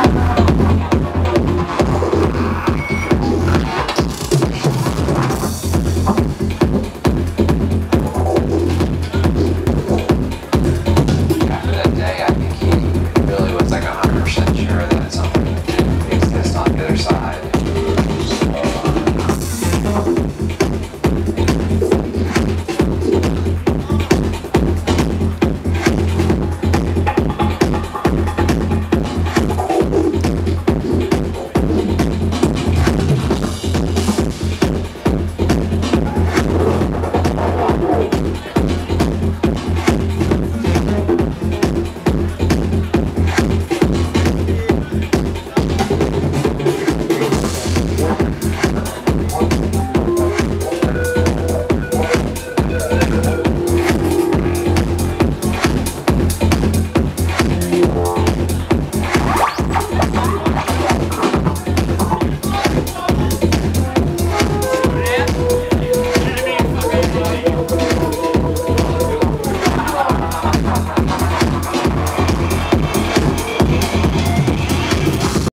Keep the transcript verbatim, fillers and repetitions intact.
After that day, I think he really was like one hundred percent sure that at some